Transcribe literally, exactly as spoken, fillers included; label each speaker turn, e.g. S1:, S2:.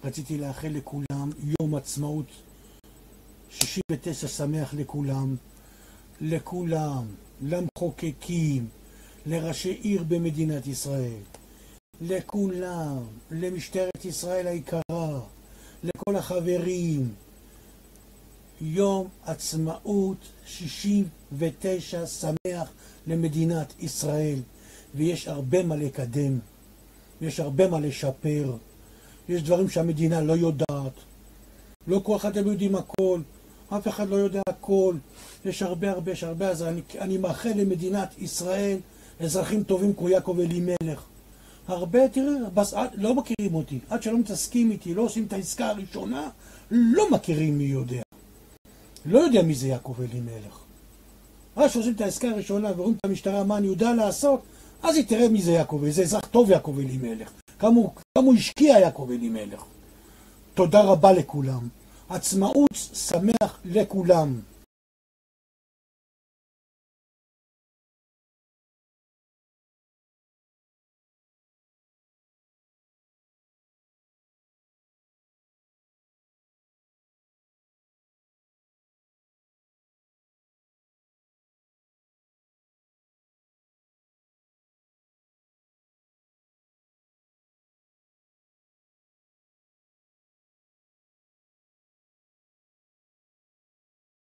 S1: רציתי לאחל לכולם יום עצמאות שישים ותשע שמח לכולם, לכולם, למחוקקים, לראשי עיר במדינת ישראל, לכולם, למשטרת ישראל היקרה, לכל החברים. יום עצמאות שישים ותשע שמח למדינת ישראל, ויש הרבה מה לקדם, יש הרבה מה לשפר, יש דברים שהמדינה לא יודעת, לא כל אחד אתם יודעים הכל, אף אחד לא יודע הכל, יש הרבה הרבה, יש הרבה, אז אני, אני מאחל למדינת ישראל אזרחים טובים כמו יעקב אלימלך. הרבה, תראה, בס, לא מכירים אותי, עד שלא מתעסקים איתי, לא עושים את העסקה הראשונה, לא מכירים מי יודע. לא יודע מי זה יעקב אלימלך. עד שעושים את העסקה הראשונה ורואים את המשטרה מה אני יודע לעשות, אז היא תראה מי זה יעקב, זה אזרח טוב יעקב אלימלך. כמה הוא, כמה הוא השקיע יעקב אלימלך. תודה רבה לכולם. עצמאות שמח לכולם.